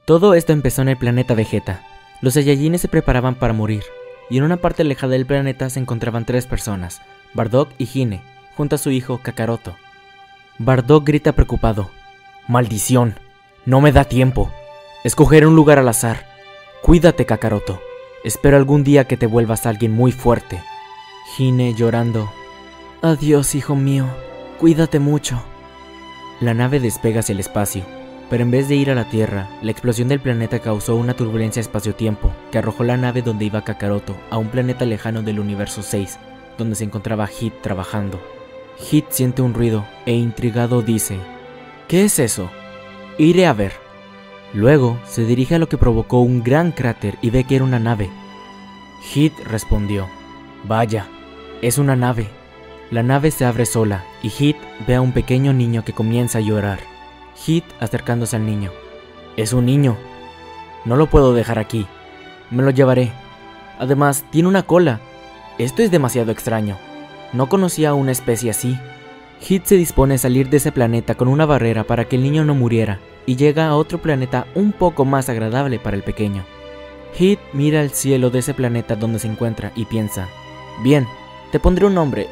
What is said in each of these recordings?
Todo esto empezó en el planeta Vegeta. Los Saiyajines se preparaban para morir, y en una parte lejana del planeta se encontraban 3 personas, Bardock y Hine, junto a su hijo Kakaroto. Bardock grita preocupado: «¡Maldición! No me da tiempo. Escogeré un lugar al azar. Cuídate, Kakaroto. Espero algún día que te vuelvas alguien muy fuerte». Hine llorando: «Adiós, hijo mío. Cuídate mucho». La nave despega hacia el espacio, pero en vez de ir a la Tierra, la explosión del planeta causó una turbulencia espacio-tiempo que arrojó la nave donde iba Kakaroto a un planeta lejano del universo 6, donde se encontraba Hit trabajando. Hit siente un ruido e intrigado dice: «¿Qué es eso? Iré a ver». Luego se dirige a lo que provocó un gran cráter y ve que era una nave. Hit respondió: «Vaya, es una nave». La nave se abre sola y Hit ve a un pequeño niño que comienza a llorar. Hit acercándose al niño: «Es un niño. No lo puedo dejar aquí. Me lo llevaré. Además, tiene una cola. Esto es demasiado extraño. No conocía a una especie así». Hit se dispone a salir de ese planeta con una barrera para que el niño no muriera y llega a otro planeta un poco más agradable para el pequeño. Hit mira al cielo de ese planeta donde se encuentra y piensa: «Bien, te pondré un nombre.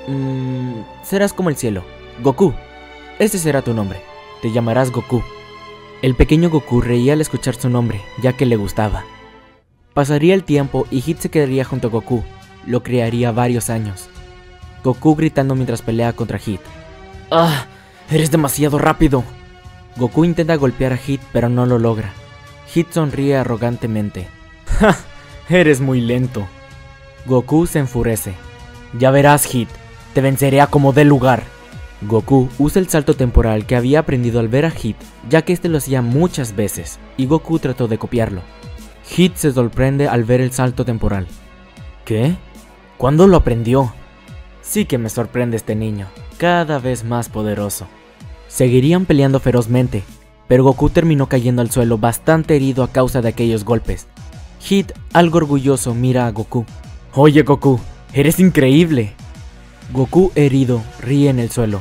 Serás como el cielo. Goku. Ese será tu nombre. Te llamarás Goku». El pequeño Goku reía al escuchar su nombre, ya que le gustaba. Pasaría el tiempo y Hit se quedaría junto a Goku. Lo criaría varios años. Goku gritando mientras pelea contra Hit: «¡Ah! ¡Eres demasiado rápido!». Goku intenta golpear a Hit, pero no lo logra. Hit sonríe arrogantemente: «¡Ja! Eres muy lento». Goku se enfurece: «Ya verás, Hit. Te venceré a como dé lugar». Goku usa el salto temporal que había aprendido al ver a Hit, ya que este lo hacía muchas veces, y Goku trató de copiarlo. Hit se sorprende al ver el salto temporal. ¿Qué? ¿Cuándo lo aprendió? Sí que me sorprende este niño, cada vez más poderoso. Seguirían peleando ferozmente, pero Goku terminó cayendo al suelo bastante herido a causa de aquellos golpes. Hit, algo orgulloso, mira a Goku: «Oye, Goku, eres increíble». Goku, herido, ríe en el suelo: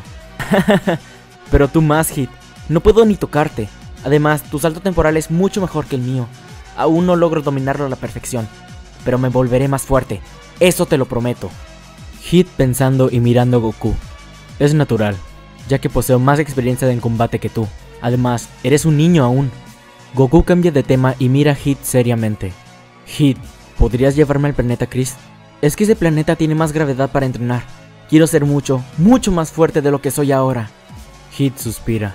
«Pero tú más, Hit. No puedo ni tocarte. Además, tu salto temporal es mucho mejor que el mío. Aún no logro dominarlo a la perfección, pero me volveré más fuerte. Eso te lo prometo». Hit pensando y mirando a Goku: «Es natural, ya que poseo más experiencia en combate que tú. Además, eres un niño aún». Goku cambia de tema y mira a Hit seriamente: «Hit, ¿podrías llevarme al planeta Chris? Es que ese planeta tiene más gravedad para entrenar. Quiero ser mucho, mucho más fuerte de lo que soy ahora». Hit suspira: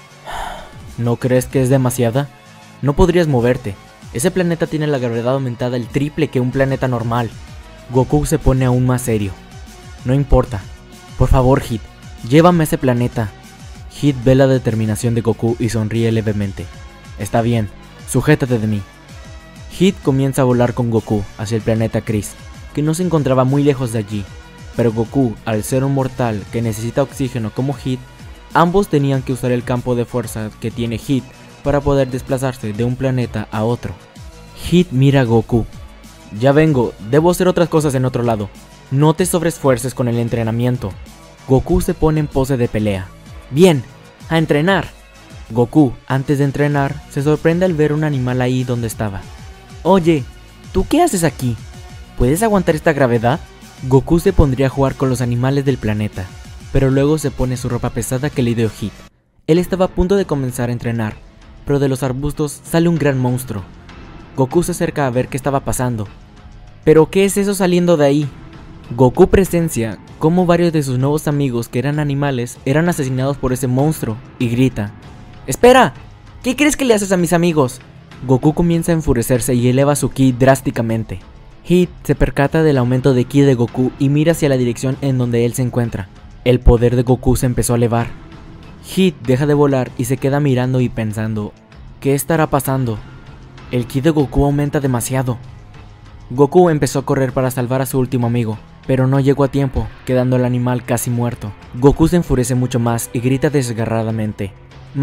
«¿No crees que es demasiada? No podrías moverte. Ese planeta tiene la gravedad aumentada el triple que un planeta normal». Goku se pone aún más serio: «No importa. Por favor, Hit, llévame a ese planeta». Hit ve la determinación de Goku y sonríe levemente: «Está bien, sujétate de mí». Hit comienza a volar con Goku hacia el planeta Chris, que no se encontraba muy lejos de allí. Pero Goku, al ser un mortal que necesita oxígeno como Hit, ambos tenían que usar el campo de fuerza que tiene Hit para poder desplazarse de un planeta a otro. Hit mira a Goku: «Ya vengo, debo hacer otras cosas en otro lado. No te sobreesfuerces con el entrenamiento». Goku se pone en pose de pelea: «Bien, a entrenar». Goku, antes de entrenar, se sorprende al ver un animal ahí donde estaba. «Oye, ¿tú qué haces aquí? ¿Puedes aguantar esta gravedad?». Goku se pondría a jugar con los animales del planeta, pero luego se pone su ropa pesada que le dio Hit. Él estaba a punto de comenzar a entrenar, pero de los arbustos sale un gran monstruo. Goku se acerca a ver qué estaba pasando. ¿Pero qué es eso saliendo de ahí? Goku presencia cómo varios de sus nuevos amigos que eran animales eran asesinados por ese monstruo y grita: «¡Espera! ¿Qué crees que le haces a mis amigos?». Goku comienza a enfurecerse y eleva su ki drásticamente. Hit se percata del aumento de ki de Goku y mira hacia la dirección en donde él se encuentra. El poder de Goku se empezó a elevar. Hit deja de volar y se queda mirando y pensando: ¿qué estará pasando? El ki de Goku aumenta demasiado. Goku empezó a correr para salvar a su último amigo, pero no llegó a tiempo, quedando el animal casi muerto. Goku se enfurece mucho más y grita desgarradamente: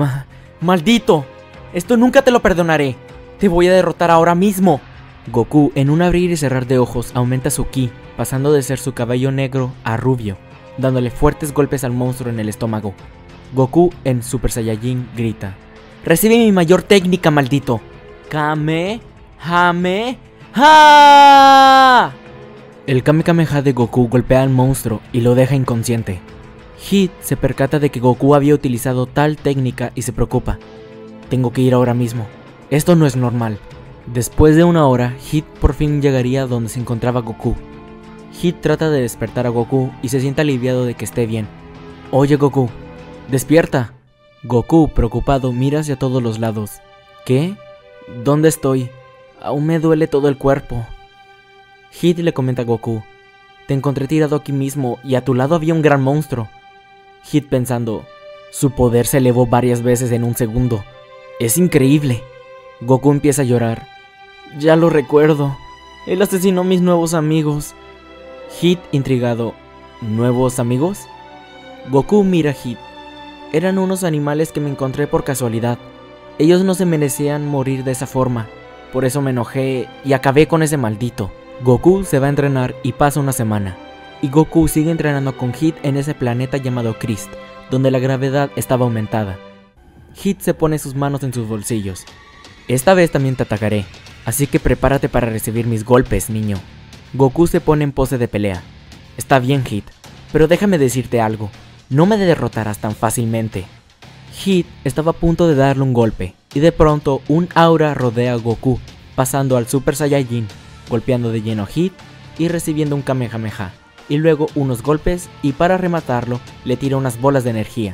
¡Maldito! Esto nunca te lo perdonaré. Te voy a derrotar ahora mismo». Goku, en un abrir y cerrar de ojos, aumenta su ki, pasando de ser su cabello negro a rubio, dándole fuertes golpes al monstruo en el estómago. Goku, en Super Saiyajin, grita: «¡Recibe mi mayor técnica, maldito!». ¡Kamehameha! El Kamehameha de Goku golpea al monstruo y lo deja inconsciente. Hit se percata de que Goku había utilizado tal técnica y se preocupa. Tengo que ir ahora mismo. Esto no es normal. Después de una hora, Hit por fin llegaría donde se encontraba Goku. Hit trata de despertar a Goku y se siente aliviado de que esté bien. Oye Goku, despierta. Goku, preocupado, mira hacia todos los lados. ¿Qué? ¿Dónde estoy? Aún me duele todo el cuerpo. Hit le comenta a Goku. Te encontré tirado aquí mismo y a tu lado había un gran monstruo. Hit pensando, su poder se elevó varias veces en un segundo. Es increíble. Goku empieza a llorar. Ya lo recuerdo. Él asesinó a mis nuevos amigos. Hit intrigado. ¿Nuevos amigos? Goku mira a Hit. Eran unos animales que me encontré por casualidad. Ellos no se merecían morir de esa forma. Por eso me enojé y acabé con ese maldito. Goku se va a entrenar y pasa una semana. Y Goku sigue entrenando con Hit en ese planeta llamado Crist, donde la gravedad estaba aumentada. Hit se pone sus manos en sus bolsillos. Esta vez también te atacaré, así que prepárate para recibir mis golpes, niño. Goku se pone en pose de pelea. Está bien, Hit, pero déjame decirte algo. No me derrotarás tan fácilmente. Hit estaba a punto de darle un golpe, y de pronto un aura rodea a Goku, pasando al Super Saiyajin, golpeando de lleno a Hit y recibiendo un Kamehameha, y luego unos golpes y para rematarlo le tira unas bolas de energía.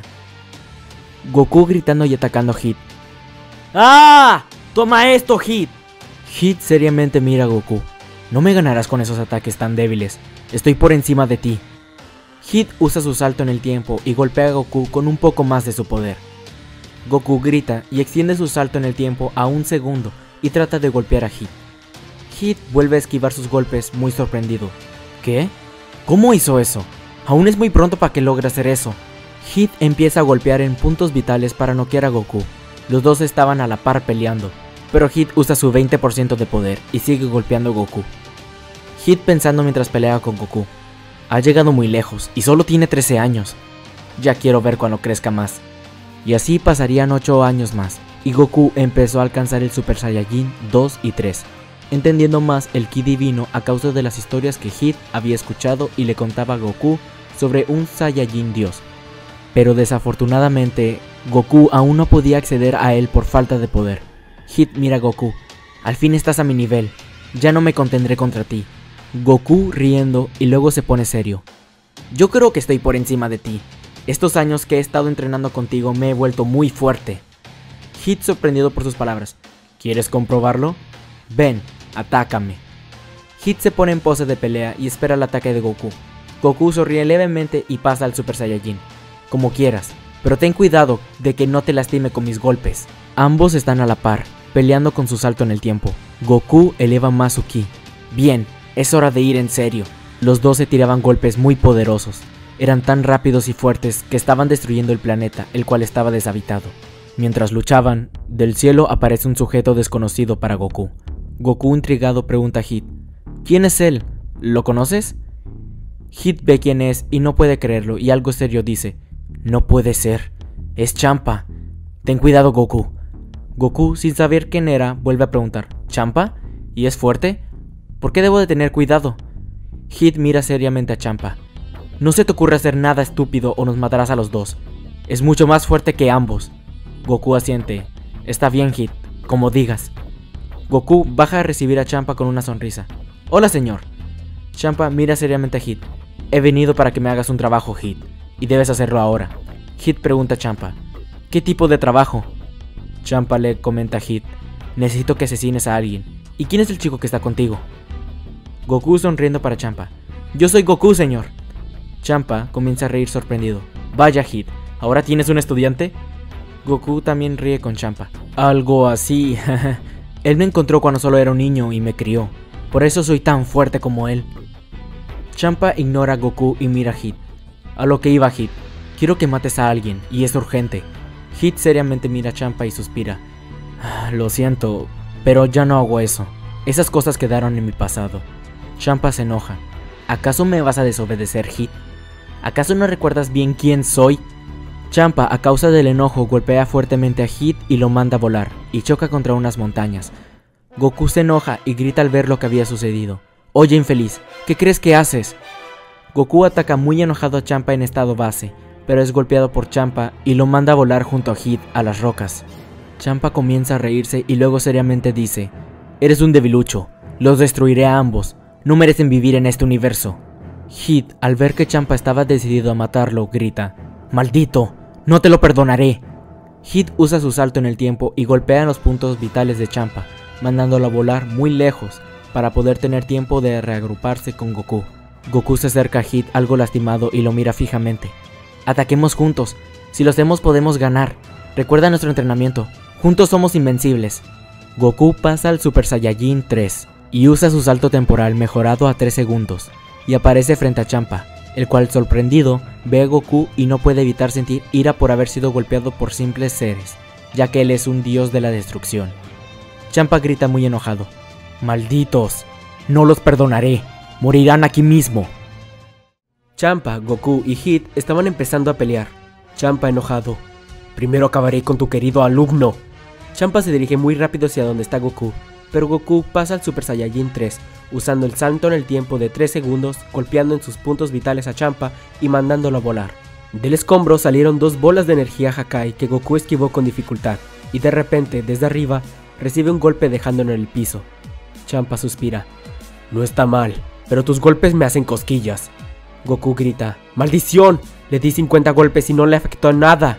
Goku gritando y atacando a Hit. ¡Ah! ¡Toma esto, Hit! Hit seriamente mira a Goku. No me ganarás con esos ataques tan débiles, estoy por encima de ti. Hit usa su salto en el tiempo y golpea a Goku con un poco más de su poder. Goku grita y extiende su salto en el tiempo a un segundo y trata de golpear a Hit. Hit vuelve a esquivar sus golpes muy sorprendido. ¿Qué? ¿Cómo hizo eso? Aún es muy pronto para que logre hacer eso. Hit empieza a golpear en puntos vitales para noquear a Goku. Los dos estaban a la par peleando, pero Hit usa su 20% de poder y sigue golpeando a Goku. Hit pensando mientras pelea con Goku. Ha llegado muy lejos y solo tiene 13 años. Ya quiero ver cuando crezca más. Y así pasarían 8 años más, y Goku empezó a alcanzar el Super Saiyajin 2 y 3, entendiendo más el ki divino a causa de las historias que Hit había escuchado y le contaba a Goku sobre un Saiyajin Dios. Pero desafortunadamente, Goku aún no podía acceder a él por falta de poder. Hit mira a Goku. Al fin estás a mi nivel. Ya no me contendré contra ti. Goku riendo y luego se pone serio. Yo creo que estoy por encima de ti. Estos años que he estado entrenando contigo me he vuelto muy fuerte. Hit sorprendido por sus palabras. ¿Quieres comprobarlo? Ven, atácame. Hit se pone en pose de pelea y espera el ataque de Goku. Goku sonríe levemente y pasa al Super Saiyajin. Como quieras, pero ten cuidado de que no te lastime con mis golpes. Ambos están a la par, peleando con su salto en el tiempo. Goku eleva más su ki. Bien, es hora de ir en serio. Los dos se tiraban golpes muy poderosos. Eran tan rápidos y fuertes que estaban destruyendo el planeta, el cual estaba deshabitado. Mientras luchaban, del cielo aparece un sujeto desconocido para Goku. Goku intrigado pregunta a Hit. ¿Quién es él? ¿Lo conoces? Hit ve quién es y no puede creerlo y algo serio dice. No puede ser. Es Champa. Ten cuidado, Goku. Goku, sin saber quién era, vuelve a preguntar. ¿Champa? ¿Y es fuerte? ¿Por qué debo de tener cuidado? Hit mira seriamente a Champa. No se te ocurre hacer nada estúpido o nos matarás a los dos. Es mucho más fuerte que ambos. Goku asiente. Está bien, Hit, como digas. Goku baja a recibir a Champa con una sonrisa. Hola, señor. Champa mira seriamente a Hit. He venido para que me hagas un trabajo, Hit, y debes hacerlo ahora. Hit pregunta a Champa. ¿Qué tipo de trabajo? Champa le comenta a Hit. Necesito que asesines a alguien. ¿Y quién es el chico que está contigo? Goku sonriendo para Champa. Yo soy Goku, señor. Champa comienza a reír sorprendido. Vaya, Hit, ¿ahora tienes un estudiante? Goku también ríe con Champa. Algo así. Él me encontró cuando solo era un niño y me crió. Por eso soy tan fuerte como él. Champa ignora a Goku y mira a Hit. A lo que iba, Hit. Quiero que mates a alguien y es urgente. Hit seriamente mira a Champa y suspira. Lo siento, pero ya no hago eso. Esas cosas quedaron en mi pasado. Champa se enoja. ¿Acaso me vas a desobedecer, Hit? ¿Acaso no recuerdas bien quién soy? Champa, a causa del enojo, golpea fuertemente a Hit y lo manda a volar, y choca contra unas montañas. Goku se enoja y grita al ver lo que había sucedido. Oye, infeliz, ¿qué crees que haces? Goku ataca muy enojado a Champa en estado base, pero es golpeado por Champa y lo manda a volar junto a Hit a las rocas. Champa comienza a reírse y luego seriamente dice: eres un debilucho, los destruiré a ambos, no merecen vivir en este universo. Hit, al ver que Champa estaba decidido a matarlo, grita: ¡maldito! ¡No te lo perdonaré! Hit usa su salto en el tiempo y golpea en los puntos vitales de Champa, mandándolo a volar muy lejos para poder tener tiempo de reagruparse con Goku. Goku se acerca a Hit algo lastimado y lo mira fijamente. Ataquemos juntos, si lo hacemos podemos ganar. Recuerda nuestro entrenamiento, juntos somos invencibles. Goku pasa al Super Saiyajin 3 y usa su salto temporal mejorado a 3 segundos y aparece frente a Champa, el cual sorprendido ve a Goku y no puede evitar sentir ira por haber sido golpeado por simples seres, ya que él es un dios de la destrucción. Champa grita muy enojado: ¡malditos! ¡No los perdonaré! ¡Morirán aquí mismo! Champa, Goku y Hit estaban empezando a pelear. Champa enojado: primero acabaré con tu querido alumno. Champa se dirige muy rápido hacia donde está Goku, pero Goku pasa al Super Saiyajin 3, usando el salto en el tiempo de 3 segundos, golpeando en sus puntos vitales a Champa y mandándolo a volar. Del escombro salieron 2 bolas de energía Hakai que Goku esquivó con dificultad, y de repente, desde arriba, recibe un golpe dejándolo en el piso. Champa suspira: no está mal, pero tus golpes me hacen cosquillas. Goku grita: ¡maldición! Le di 50 golpes y no le afectó nada.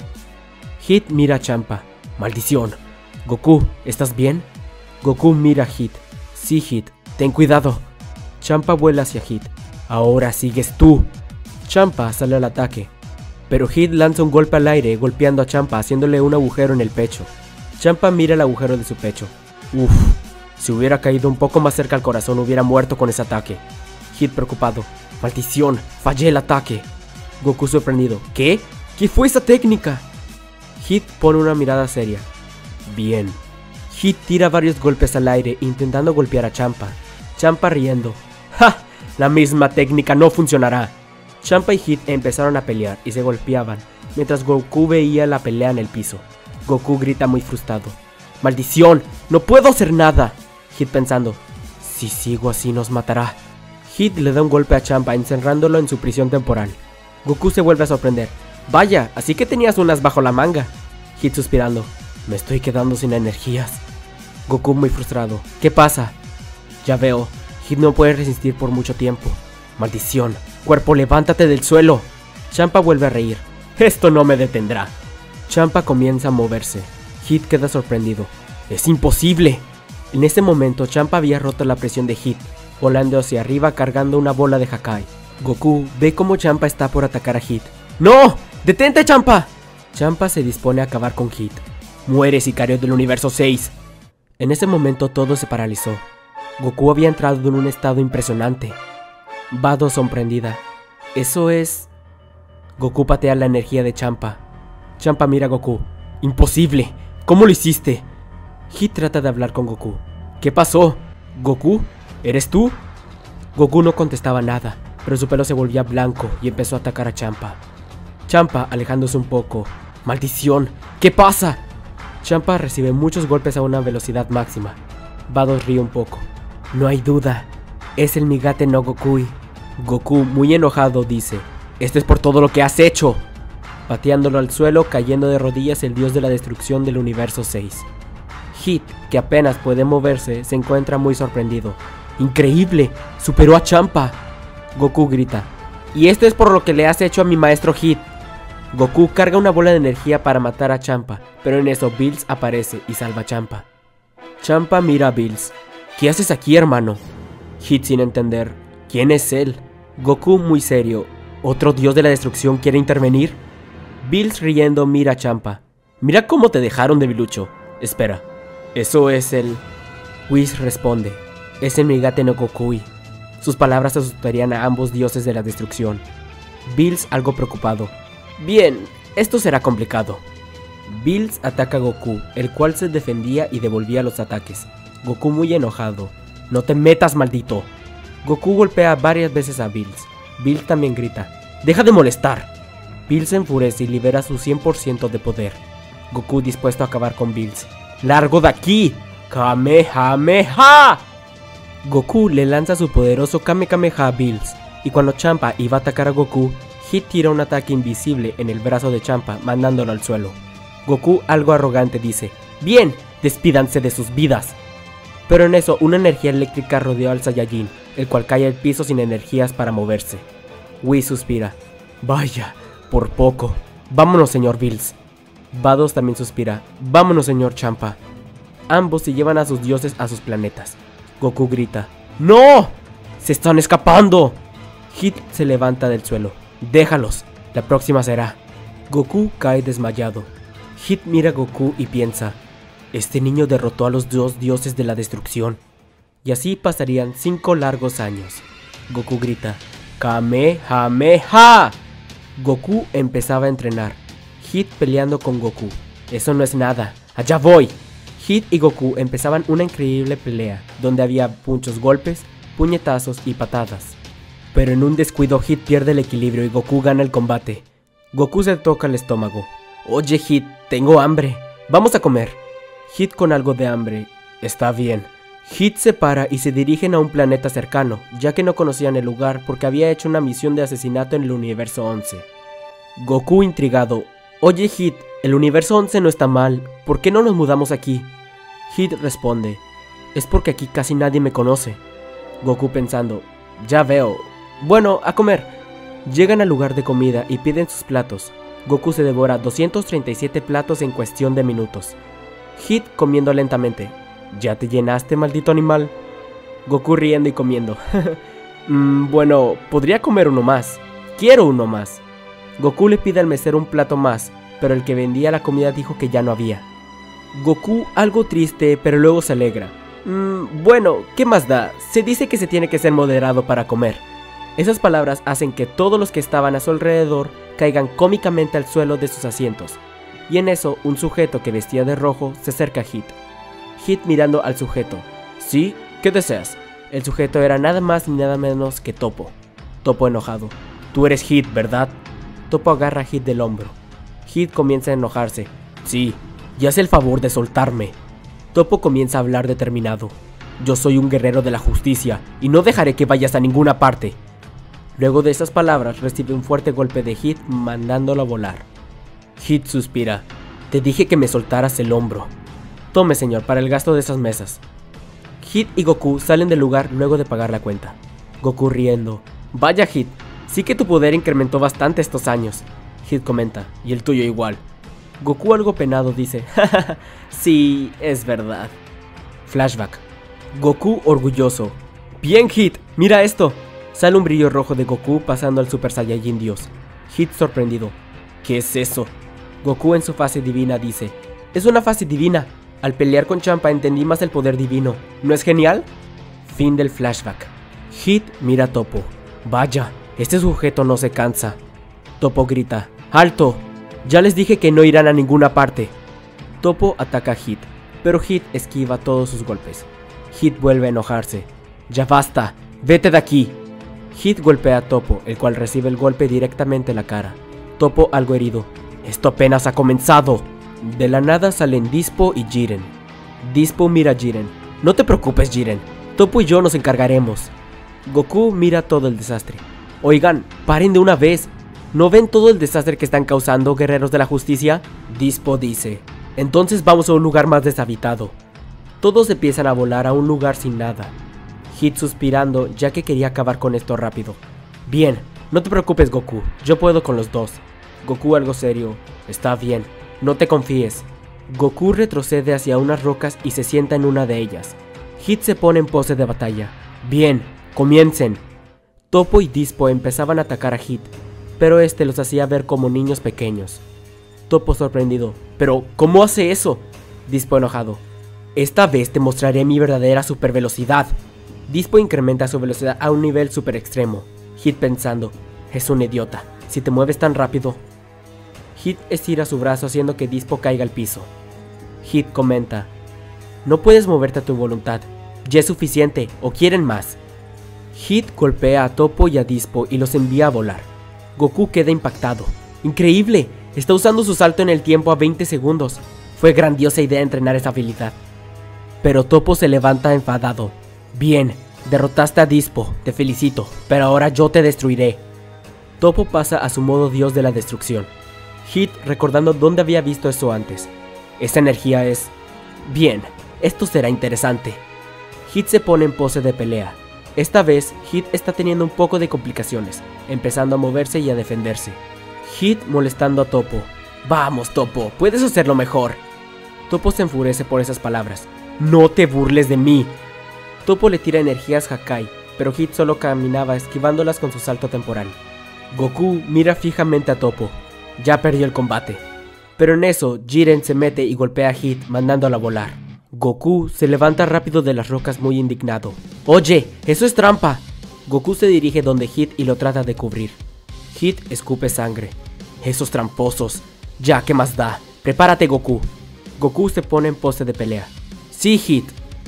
Hit mira a Champa: ¡maldición! Goku, ¿estás bien? Goku mira a Hit: sí, Hit, ten cuidado. Champa vuela hacia Hit: ahora sigues tú. Champa sale al ataque, pero Hit lanza un golpe al aire golpeando a Champa, haciéndole un agujero en el pecho. Champa mira el agujero de su pecho. Uff, si hubiera caído un poco más cerca al corazón hubiera muerto con ese ataque. Hit preocupado: maldición, fallé el ataque. Goku sorprendido: ¿qué? ¿Qué fue esa técnica? Hit pone una mirada seria. Bien. Hit tira varios golpes al aire intentando golpear a Champa. Champa riendo: ¡ja! La misma técnica no funcionará. Champa y Hit empezaron a pelear y se golpeaban, mientras Goku veía la pelea en el piso. Goku grita muy frustrado: ¡maldición! ¡No puedo hacer nada! Hit pensando: si sigo así nos matará. Hit le da un golpe a Champa encerrándolo en su prisión temporal. Goku se vuelve a sorprender: vaya, así que tenías unas bajo la manga. Hit suspirando: me estoy quedando sin energías. Goku muy frustrado: ¿qué pasa? Ya veo, Hit no puede resistir por mucho tiempo. Maldición, cuerpo, levántate del suelo. Champa vuelve a reír: esto no me detendrá. Champa comienza a moverse. Hit queda sorprendido: es imposible. En ese momento Champa había roto la presión de Hit, volando hacia arriba cargando una bola de Hakai. Goku ve cómo Champa está por atacar a Hit. ¡No! ¡Detente, Champa! Champa se dispone a acabar con Hit. ¡Muere, sicario del universo 6! En ese momento todo se paralizó. Goku había entrado en un estado impresionante. Vado sorprendida: ¿eso es...? Goku patea la energía de Champa. Champa mira a Goku: ¡imposible! ¿Cómo lo hiciste? Hit trata de hablar con Goku. ¿Qué pasó? ¿Goku? ¿Eres tú? Goku no contestaba nada, pero su pelo se volvía blanco y empezó a atacar a Champa. Champa, alejándose un poco: ¡maldición! ¿Qué pasa? Champa recibe muchos golpes a una velocidad máxima. Vados ríe un poco: no hay duda, es el Migate no Gokui. Goku, muy enojado, dice: esto es por todo lo que has hecho. Pateándolo al suelo, cayendo de rodillas el dios de la destrucción del universo 6. Hit, que apenas puede moverse, se encuentra muy sorprendido. ¡Increíble! ¡Superó a Champa! Goku grita: y esto es por lo que le has hecho a mi maestro Hit. Goku carga una bola de energía para matar a Champa, pero en eso Bills aparece y salva a Champa. Champa mira a Bills: ¿qué haces aquí, hermano? Hit, sin entender: ¿quién es él? Goku, muy serio: ¿otro dios de la destrucción quiere intervenir? Bills, riendo, mira a Champa: mira cómo te dejaron, debilucho. Espera, ¿eso es el...? Whis responde: es el Migate no Gokui. Sus palabras asustarían a ambos dioses de la destrucción. Bills, algo preocupado: bien, esto será complicado. Bills ataca a Goku, el cual se defendía y devolvía los ataques. Goku, muy enojado: no te metas, maldito. Goku golpea varias veces a Bills. Bills también grita: deja de molestar. Bills se enfurece y libera su 100% de poder. Goku dispuesto a acabar con Bills. ¡Largo de aquí! ¡Kamehameha! Goku le lanza su poderoso Kamehameha a Bills, y cuando Champa iba a atacar a Goku, Hit tira un ataque invisible en el brazo de Champa, mandándolo al suelo. Goku, algo arrogante, dice: ¡Bien! ¡Despídanse de sus vidas! Pero en eso, una energía eléctrica rodeó al Saiyajin, el cual cae al piso sin energías para moverse. Whis suspira: ¡Vaya! Por poco. ¡Vámonos, señor Bills! Vados también suspira: ¡Vámonos, señor Champa! Ambos se llevan a sus dioses a sus planetas. Goku grita: ¡No! ¡Se están escapando! Hit se levanta del suelo: ¡Déjalos! La próxima será. Goku cae desmayado. Hit mira a Goku y piensa: este niño derrotó a los dos dioses de la destrucción. Y así pasarían 5 largos años. Goku grita: ¡Kamehameha! Goku empezaba a entrenar. Hit peleando con Goku. Eso no es nada. ¡Allá voy! Hit y Goku empezaban una increíble pelea, donde había muchos golpes, puñetazos y patadas. Pero en un descuido Hit pierde el equilibrio y Goku gana el combate. Goku se toca el estómago. Oye Hit, tengo hambre. Vamos a comer. Hit con algo de hambre. Está bien. Hit se para y se dirigen a un planeta cercano, ya que no conocían el lugar porque había hecho una misión de asesinato en el universo 11. Goku intrigado: oye Hit, el universo 11 no está mal, ¿por qué no nos mudamos aquí? Hit responde: es porque aquí casi nadie me conoce. Goku pensando: ya veo. Bueno, a comer. Llegan al lugar de comida y piden sus platos. Goku se devora 237 platos en cuestión de minutos. Hit comiendo lentamente: ¿ya te llenaste, maldito animal? Goku riendo y comiendo: bueno, podría comer uno más. Quiero uno más. Goku le pide al mesero un plato más, pero el que vendía la comida dijo que ya no había. Goku algo triste, pero luego se alegra: bueno, ¿qué más da? Se dice que se tiene que ser moderado para comer. Esas palabras hacen que todos los que estaban a su alrededor caigan cómicamente al suelo de sus asientos. Y en eso, un sujeto que vestía de rojo se acerca a Hit. Hit mirando al sujeto: ¿sí? ¿Qué deseas? El sujeto era nada más ni nada menos que Toppo. Toppo enojado: tú eres Hit, ¿verdad? Toppo agarra a Hit del hombro. Hit comienza a enojarse: sí, y haz el favor de soltarme. Toppo comienza a hablar determinado: yo soy un guerrero de la justicia y no dejaré que vayas a ninguna parte. Luego de esas palabras recibe un fuerte golpe de Hit, mandándolo a volar. Hit suspira: te dije que me soltaras el hombro. Tome, señor, para el gasto de esas mesas. Hit y Goku salen del lugar luego de pagar la cuenta. Goku riendo: vaya Hit, sí que tu poder incrementó bastante estos años. Hit comenta: y el tuyo igual. Goku algo penado dice: jajaja, sí, es verdad. Flashback. Goku orgulloso: bien Hit, mira esto. Sale un brillo rojo de Goku pasando al Super Saiyajin Dios. Hit sorprendido: ¿qué es eso? Goku en su fase divina dice: es una fase divina. Al pelear con Champa entendí más el poder divino. ¿No es genial? Fin del flashback. Hit mira a Toppo: vaya, este sujeto no se cansa. Toppo grita: ¡alto! Ya les dije que no irán a ninguna parte. Toppo ataca a Hit, pero Hit esquiva todos sus golpes. Hit vuelve a enojarse: ya basta, vete de aquí. Hit golpea a Toppo, el cual recibe el golpe directamente en la cara. Toppo algo herido: esto apenas ha comenzado. De la nada salen Dyspo y Jiren. Dyspo mira a Jiren: no te preocupes Jiren, Toppo y yo nos encargaremos. Goku mira todo el desastre: oigan, paren de una vez. ¿No ven todo el desastre que están causando, guerreros de la justicia? Dyspo dice: entonces vamos a un lugar más deshabitado. Todos empiezan a volar a un lugar sin nada. Hit suspirando, ya que quería acabar con esto rápido: bien, no te preocupes Goku, yo puedo con los dos. Goku algo serio: está bien, no te confíes. Goku retrocede hacia unas rocas y se sienta en una de ellas. Hit se pone en pose de batalla: bien, comiencen. Toppo y Dyspo empezaban a atacar a Hit, pero este los hacía ver como niños pequeños. Toppo sorprendido: ¿pero cómo hace eso? Dyspo enojado: esta vez te mostraré mi verdadera super velocidad. Dyspo incrementa su velocidad a un nivel super extremo. Hit pensando: es un idiota, si te mueves tan rápido. Hit estira su brazo haciendo que Dyspo caiga al piso. Hit comenta: no puedes moverte a tu voluntad, ya es suficiente, o quieren más. Hit golpea a Toppo y a Dyspo y los envía a volar. Goku queda impactado: ¡Increíble! Está usando su salto en el tiempo a 20 segundos. Fue grandiosa idea entrenar esa habilidad. Pero Toppo se levanta enfadado. Bien, derrotaste a Dispo, te felicito, pero ahora yo te destruiré. Toppo pasa a su modo dios de la destrucción. Hit recordando dónde había visto eso antes. Esa energía es... Bien, esto será interesante. Hit se pone en pose de pelea. Esta vez, Hit está teniendo un poco de complicaciones, empezando a moverse y a defenderse. Hit molestando a Toppo. Vamos, Toppo, puedes hacerlo mejor. Toppo se enfurece por esas palabras. No te burles de mí. Toppo le tira energías Hakai, pero Hit solo caminaba esquivándolas con su salto temporal. Goku mira fijamente a Toppo. Ya perdió el combate. Pero en eso, Jiren se mete y golpea a Hit, mandándola a volar. Goku se levanta rápido de las rocas muy indignado. ¡Oye! ¡Eso es trampa! Goku se dirige donde Hit y lo trata de cubrir. Hit escupe sangre. ¡Esos tramposos! Ya, ¿qué más da? ¡Prepárate, Goku! Goku se pone en pose de pelea. ¡Sí, Hit!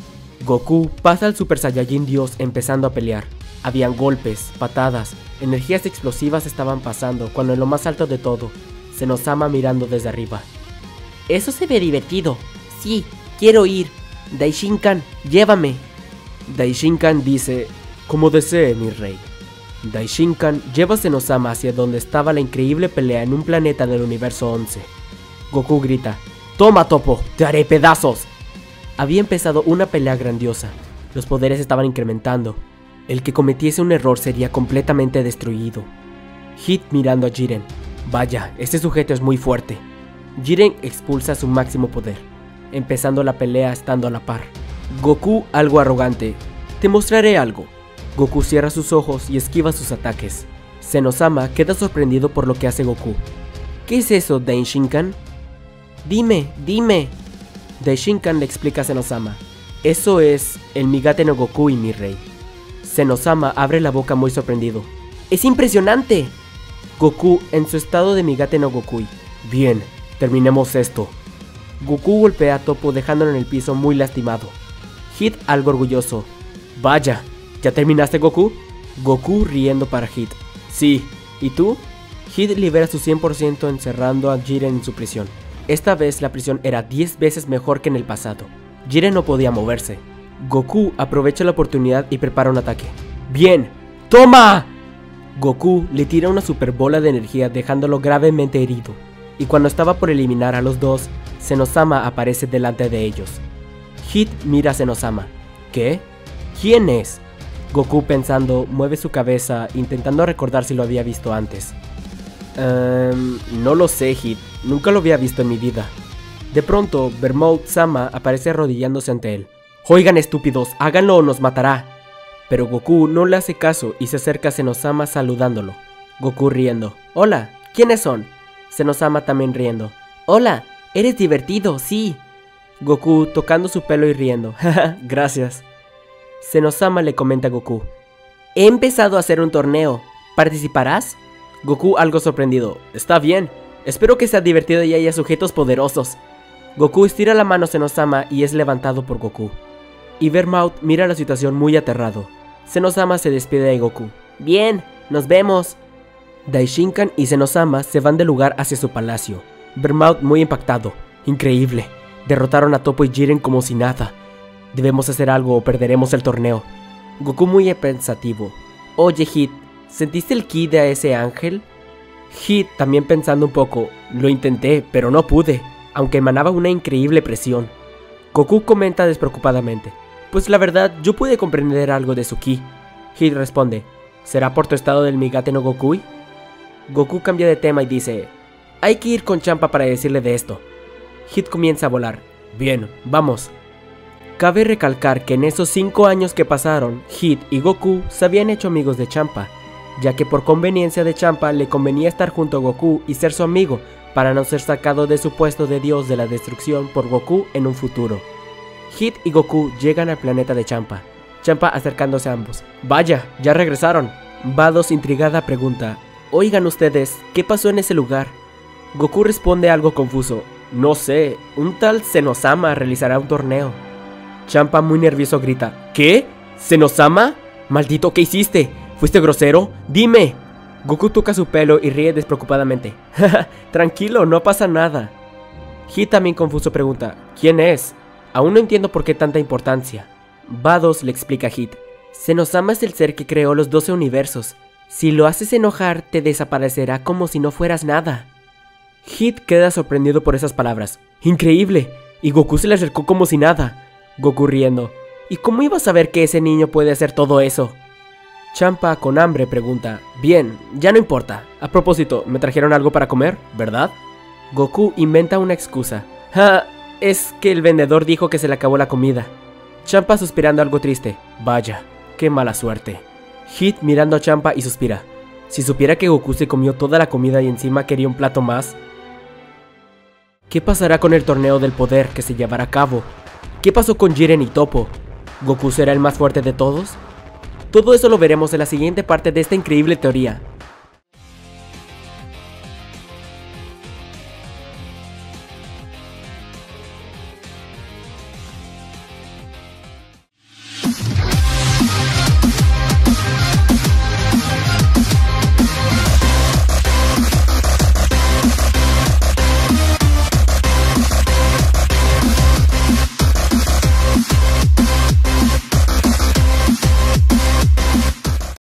Goku pasa al Super Saiyajin Dios empezando a pelear. Habían golpes, patadas, energías explosivas estaban pasando cuando en lo más alto de todo, Zenosama mirando desde arriba. Eso se ve divertido. Sí, quiero ir. Daishinkan, llévame. Daishinkan dice, como desee, mi rey. Daishinkan lleva a Zenosama hacia donde estaba la increíble pelea en un planeta del universo 11. Goku grita, ¡toma, Toppo! ¡Te haré pedazos! Había empezado una pelea grandiosa. Los poderes estaban incrementando. El que cometiese un error sería completamente destruido. Hit mirando a Jiren. Vaya, este sujeto es muy fuerte. Jiren expulsa su máximo poder, empezando la pelea estando a la par. Goku algo arrogante. Te mostraré algo. Goku cierra sus ojos y esquiva sus ataques. Zenosama queda sorprendido por lo que hace Goku. ¿Qué es eso, Daishinkan? Dime. Daishinkan le explica a Zenosama. Eso es el Migate no Gokui, mi rey. Zenosama abre la boca muy sorprendido. ¡Es impresionante! Goku en su estado de Migate no Gokui. Bien, terminemos esto. Goku golpea a Toppo dejándolo en el piso muy lastimado. Hit algo orgulloso. Vaya, ¿ya terminaste, Goku? Goku riendo para Hit. Sí, ¿y tú? Hit libera su 100% encerrando a Jiren en su prisión. Esta vez la prisión era 10 veces mejor que en el pasado. Jiren no podía moverse. Goku aprovecha la oportunidad y prepara un ataque. ¡Bien! ¡Toma! Goku le tira una super bola de energía dejándolo gravemente herido. Y cuando estaba por eliminar a los dos, Zenosama aparece delante de ellos. Hit mira a Zenosama. ¿Qué? ¿Quién es? Goku pensando, mueve su cabeza intentando recordar si lo había visto antes. No lo sé, Hit. Nunca lo había visto en mi vida. De pronto, Bermouth-sama aparece arrodillándose ante él. Oigan, estúpidos, háganlo o nos matará. Pero Goku no le hace caso y se acerca a Zenosama saludándolo. Goku riendo. Hola, ¿quiénes son? Zenosama también riendo. Hola, eres divertido, sí. Goku tocando su pelo y riendo. Jaja, gracias. Zenosama le comenta a Goku. He empezado a hacer un torneo. ¿Participarás? Goku algo sorprendido. Está bien. Espero que sea divertido y haya sujetos poderosos. Goku estira la mano a Zenosama y es levantado por Goku. Y Bermouth mira la situación muy aterrado. Zenosama se despide de Goku. Bien, nos vemos. Daishinkan y Zenosama se van del lugar hacia su palacio. Bermouth muy impactado. Increíble. Derrotaron a Toppo y Jiren como si nada. Debemos hacer algo o perderemos el torneo. Goku muy pensativo. Oye, Hit, ¿sentiste el ki de ese ángel? Hit también pensando un poco. Lo intenté, pero no pude, aunque emanaba una increíble presión. Goku comenta despreocupadamente. Pues la verdad, yo pude comprender algo de su ki. Hit responde. ¿Será por tu estado del Migate no Gokui? Goku cambia de tema y dice. Hay que ir con Champa para decirle de esto. Hit comienza a volar. Bien, vamos. Cabe recalcar que en esos 5 años que pasaron, Hit y Goku se habían hecho amigos de Champa, ya que por conveniencia de Champa le convenía estar junto a Goku y ser su amigo, para no ser sacado de su puesto de dios de la destrucción por Goku en un futuro. Hit y Goku llegan al planeta de Champa, Champa acercándose a ambos. Vaya, ya regresaron. Vados intrigada pregunta, oigan ustedes, ¿qué pasó en ese lugar? Goku responde algo confuso, no sé, un tal Zenosama realizará un torneo. Champa muy nervioso grita, ¿qué? ¿Zenosama? Maldito, ¿qué hiciste? ¿Fuiste grosero? ¡Dime! Goku toca su pelo y ríe despreocupadamente. Tranquilo, no pasa nada. Hit, también confuso, pregunta: ¿quién es? Aún no entiendo por qué tanta importancia. Vados le explica a Hit: Zenosama es el ser que creó los 12 universos. Si lo haces enojar, te desaparecerá como si no fueras nada. Hit queda sorprendido por esas palabras. ¡Increíble! Y Goku se le acercó como si nada. Goku riendo: ¿y cómo iba a saber que ese niño puede hacer todo eso? Champa, con hambre, pregunta: bien, ya no importa. A propósito, me trajeron algo para comer, ¿verdad? Goku inventa una excusa. Es que el vendedor dijo que se le acabó la comida. Champa, suspirando algo triste: vaya, qué mala suerte. Hit mirando a Champa y suspira: si supiera que Goku se comió toda la comida y encima quería un plato más. ¿Qué pasará con el torneo del poder que se llevará a cabo? ¿Qué pasó con Jiren y Toppo? ¿Goku será el más fuerte de todos? Todo eso lo veremos en la siguiente parte de esta increíble teoría.